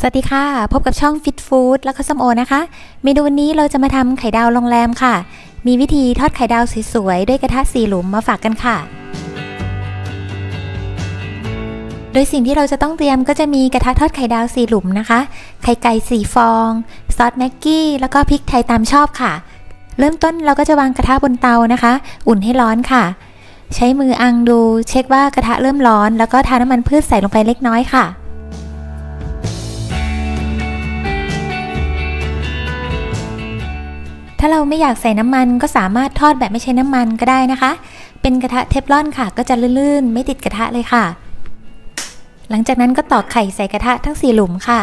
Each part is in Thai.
สวัสดีค่ะพบกับช่อง Fit Food แล้วก็ส้มโอนะคะเมนูวันนี้เราจะมาทำไข่ดาวโรงแรมค่ะมีวิธีทอดไข่ดาวสวยๆด้วยกระทะ4 หลุมมาฝากกันค่ะโดยสิ่งที่เราจะต้องเตรียมก็จะมีกระทะทอดไข่ดาว4 หลุมนะคะไข่ไก่4 ฟองซอสแม็กกี้แล้วก็พริกไทยตามชอบค่ะเริ่มต้นเราก็จะวางกระทะบนเตานะคะอุ่นให้ร้อนค่ะใช้มืออังดูเช็คว่ากระทะเริ่มร้อนแล้วก็ทาน้ำมันพืชใส่ลงไปเล็กน้อยค่ะถ้าเราไม่อยากใส่น้ำมันก็สามารถทอดแบบไม่ใช้น้ำมันก็ได้นะคะเป็นกระทะเทฟลอนค่ะก็จะลื่นๆไม่ติดกระทะเลยค่ะหลังจากนั้นก็ตอกไข่ใส่กระทะทั้ง4 หลุมค่ะ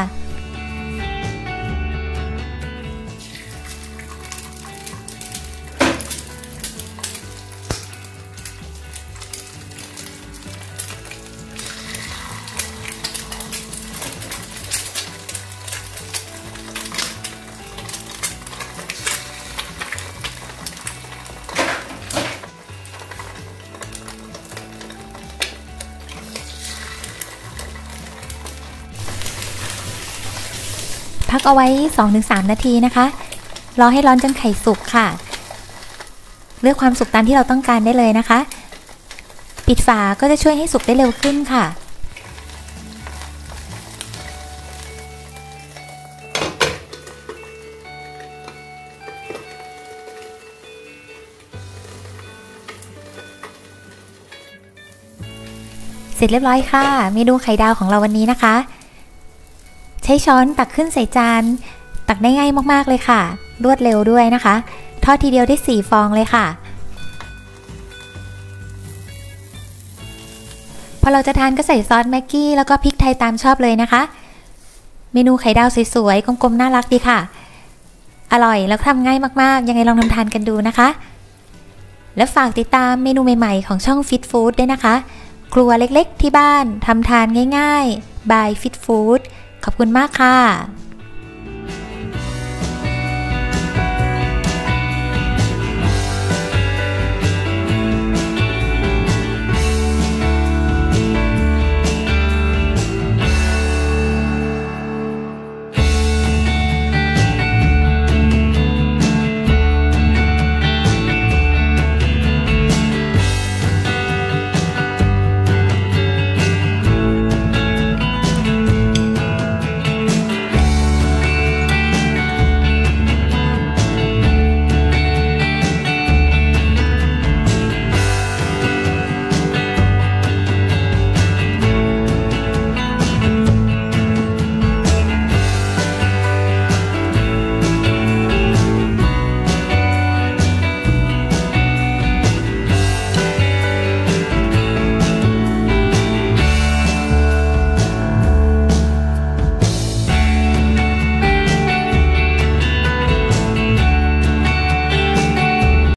พักเอาไว้ 2-3 นาทีนะคะรอให้ร้อนจนไข่สุกค่ะเลือกความสุกตามที่เราต้องการได้เลยนะคะปิดฝาก็จะช่วยให้สุกได้เร็วขึ้นค่ะเสร็จเรียบร้อยค่ะเมนูไข่ดาวของเราวันนี้นะคะใช้ช้อนตักขึ้นใส่จานตักได้ง่ายมากๆเลยค่ะรวดเร็วด้วยนะคะทอดทีเดียวได้4 ฟองเลยค่ะพอเราจะทานก็ใส่ซอสแม็กกี้แล้วก็พริกไทยตามชอบเลยนะคะเมนูไข่ดาวสวยๆกลมๆน่ารักดีค่ะอร่อยแล้วทำง่ายมากๆยังไงลองทำทานกันดูนะคะและฝากติดตามเมนูใหม่ๆของช่อง Fit Food ด้วยนะคะครัวเล็กๆที่บ้านทำทานง่ายๆ by Fit Food ขอบคุณมากค่ะ